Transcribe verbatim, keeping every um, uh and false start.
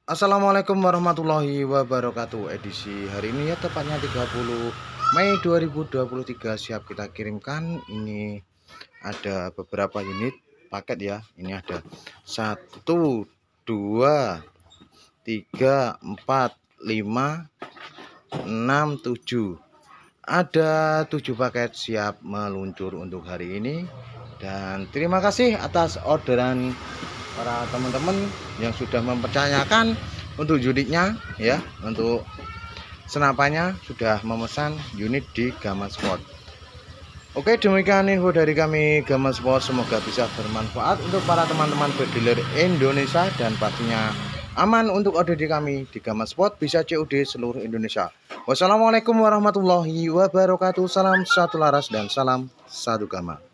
Assalamualaikum warahmatullahi wabarakatuh. Edisi hari ini ya tepatnya tiga puluh Mei dua ribu dua puluh tiga siap kita kirimkan. Ini ada beberapa unit paket ya. Ini ada satu, dua, tiga, empat, lima, enam, tujuh. Ada tujuh paket siap meluncur untuk hari ini. Dan terima kasih atas orderan para teman-teman yang sudah mempercayakan untuk unitnya ya, untuk senapannya sudah memesan unit di Gaman Sport. Oke, demikian info dari kami Gaman Sport, semoga bisa bermanfaat untuk para teman-teman berdealer Indonesia dan pastinya aman untuk order di kami di Gaman Sport, bisa C O D seluruh Indonesia. Wassalamualaikum warahmatullahi wabarakatuh. Salam satu laras dan salam satu gama.